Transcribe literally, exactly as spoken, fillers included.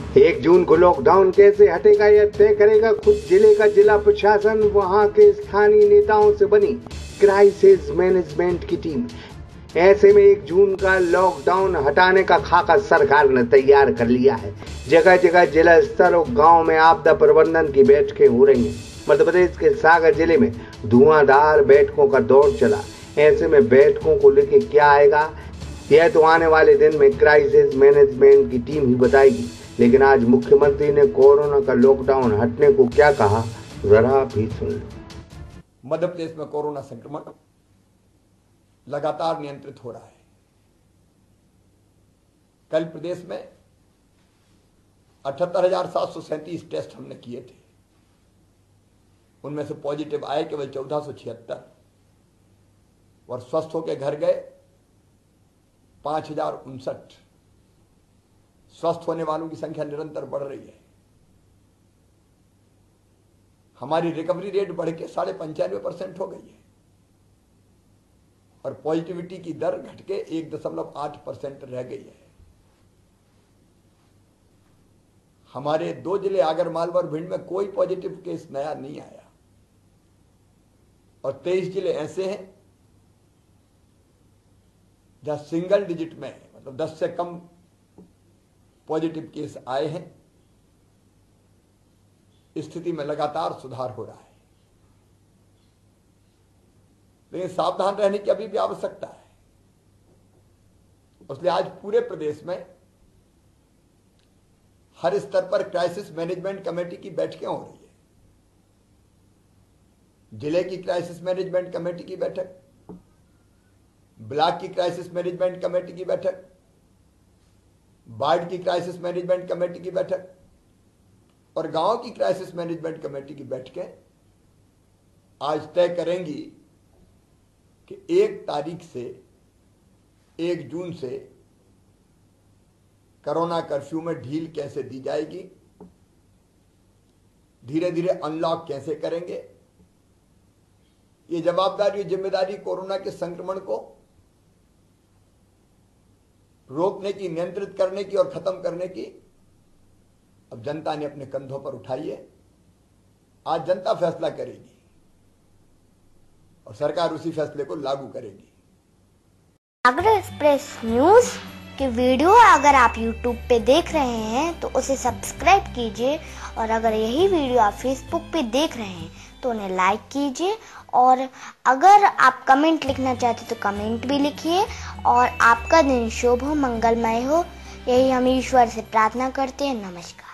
एक जून को लॉकडाउन कैसे हटेगा यह तय करेगा खुद जिले का जिला प्रशासन। वहां के स्थानीय नेताओं से बनी क्राइसिस मैनेजमेंट की टीम। ऐसे में एक जून का लॉकडाउन हटाने का खाका सरकार ने तैयार कर लिया है। जगह जगह जिला स्तर और गांव में आपदा प्रबंधन की बैठकें हो रही हैं। मध्य प्रदेश के सागर जिले में धुआंधार बैठकों का दौर चला। ऐसे में बैठकों को लेकर क्या आएगा यह तो आने वाले दिन में क्राइसिस मैनेजमेंट की टीम ही बताएगी। लेकिन आज मुख्यमंत्री ने कोरोना का लॉकडाउन हटने को क्या कहा, जरा भी सुन लो। मध्य प्रदेश में कोरोना संक्रमण लगातार नियंत्रित हो रहा है। कल प्रदेश में अठहत्तर हजार सात सौ सैंतीस टेस्ट हमने किए थे। उनमें से पॉजिटिव आए केवल चौदह सौ छिहत्तर और स्वस्थ होकर घर गए पांच हजार उनसठ। स्वस्थ होने वालों की संख्या निरंतर बढ़ रही है। हमारी रिकवरी रेट बढ़ के साढ़े पंचानवे परसेंट हो गई है और पॉजिटिविटी की दर घट के एक दशमलव आठ परसेंट रह गई है। हमारे दो जिले आगरमालवा और भिंड में कोई पॉजिटिव केस नया नहीं आया और तेईस जिले ऐसे हैं जहां सिंगल डिजिट में मतलब दस से कम पॉजिटिव केस आए हैं। स्थिति में लगातार सुधार हो रहा है, लेकिन सावधान रहने की अभी भी आवश्यकता है। इसलिए आज पूरे प्रदेश में हर स्तर पर क्राइसिस मैनेजमेंट कमेटी की बैठकें हो रही है। जिले की क्राइसिस मैनेजमेंट कमेटी की बैठक, ब्लॉक की क्राइसिस मैनेजमेंट कमेटी की बैठक, वार्ड की क्राइसिस मैनेजमेंट कमेटी की बैठक और गांव की क्राइसिस मैनेजमेंट कमेटी की बैठकें आज तय करेंगी कि एक तारीख से एक जून से कोरोना कर्फ्यू में ढील कैसे दी जाएगी, धीरे धीरे अनलॉक कैसे करेंगे। ये जवाबदारी और जिम्मेदारी कोरोना के संक्रमण को रोकने की, नियंत्रित करने की और खत्म करने की अब जनता ने अपने कंधों पर उठाई है। आज जनता फैसला करेगी और सरकार उसी फैसले को लागू करेगी। सागर एक्सप्रेस न्यूज की वीडियो अगर आप यूट्यूब पे देख रहे हैं तो उसे सब्सक्राइब कीजिए और अगर यही वीडियो आप फेसबुक पे देख रहे हैं तो उन्हें लाइक कीजिए और अगर आप कमेंट लिखना चाहते तो कमेंट भी लिखिए और आपका दिन शुभ हो, मंगलमय हो, यही हम ईश्वर से प्रार्थना करते हैं। नमस्कार।